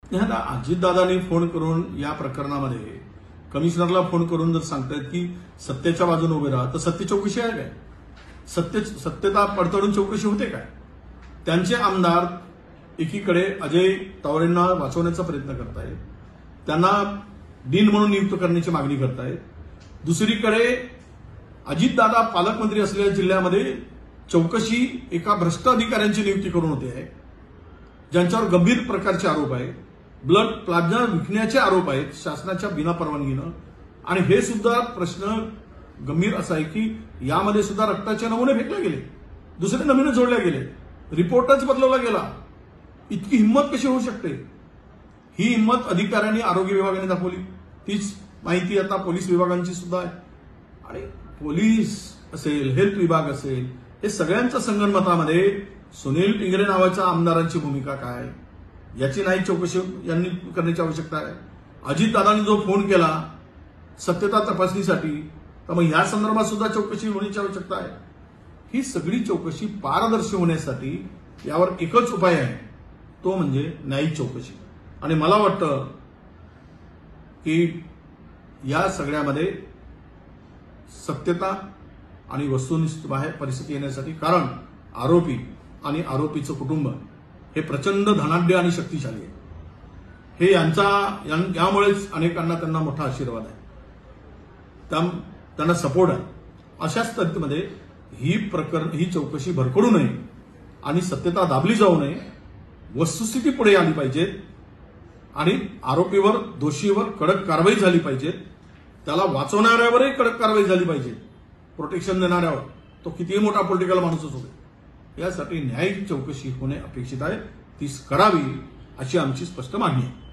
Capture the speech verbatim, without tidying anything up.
आता अजितदादांनी फोन करून या प्रकरणामध्ये कमिशनरला फोन करून जर सांगतायत की सत्तेच्या बाजूने उभे राहा, तर सत्य चौकशी आहे काय? सत्य सत्यता पडताळून चौकशी होते काय? त्यांचे आमदार एकीकडे अजय तावरेंना वाचवण्याचा प्रयत्न करतायत, त्यांना डीन म्हणून नियुक्त करण्याची मागणी करतायत. दुसरीकडे अजितदादा पालकमंत्री असलेल्या जिल्ह्यामध्ये चौकशी एका भ्रष्ट अधिकाऱ्यांची नियुक्ती करून होते आहे, ज्यांच्यावर गंभीर प्रकारचे आरोप आहेत. ब्लड प्लाझ्मा विकण्याचे आरोप आहेत शासनाच्या बिना परवानगीनं. आणि हे सुद्धा प्रश्न गंभीर असा आहे की यामध्ये सुद्धा रक्ताचे नमुने फेकले गेले, दुसरे नमुने जोडले गेले, रिपोर्टच बदलवला गेला. इतकी हिंमत कशी होऊ शकते? ही हिंमत अधिकाऱ्यांनी आरोग्य विभागाने दाखवली. तीच माहिती आता पोलीस विभागांची सुद्धा आहे. आणि पोलीस असेल, हेल्थ विभाग असेल, हे सगळ्यांच्या संगनमतामध्ये सुनील टिंगरे नावाच्या आमदारांची भूमिका काय याची नाही चौकशी यांनी करण्याची आवश्यकता आहे. अजितदादांनी जो फोन केला सत्यता तपासणीसाठी, तर मग या संदर्भात सुद्धा चौकशी होण्याची आवश्यकता आहे. ही सगळी चौकशी पारदर्शी होण्यासाठी यावर एकच उपाय आहे, तो म्हणजे न्यायिक चौकशी. आणि मला वाटतं की या सगळ्यामध्ये सत्यता आणि वस्तुनिष्ठ बाहेर परिस्थिती येण्यासाठी, कारण आरोपी आणि आरोपीचं कुटुंब हे प्रचंड धनाढ्य आणि शक्तिशाली आहे. हे यांचा यामुळेच अनेकांना त्यांना मोठा आशीर्वाद आहे, त्यांना सपोर्ट आहे. अशा स्थितीमध्ये ही प्रकरण ही चौकशी भरकडू नये आणि सत्यता दाबली जाऊ नये. वस्तुस्थिती पुढे आली पाहिजे आणि आरोपीवर, दोषीवर कडक कारवाई झाली पाहिजे. त्याला वाचवणाऱ्यावरही कडक कारवाई झाली पाहिजे. प्रोटेक्शन देणाऱ्यावर, तो कितीही मोठा पॉलिटिकल माणूसच होते. यासाठी न्यायिक चौकशी होणे अपेक्षित आहे, तीच करावी अशी आमची स्पष्ट मागणी आहे.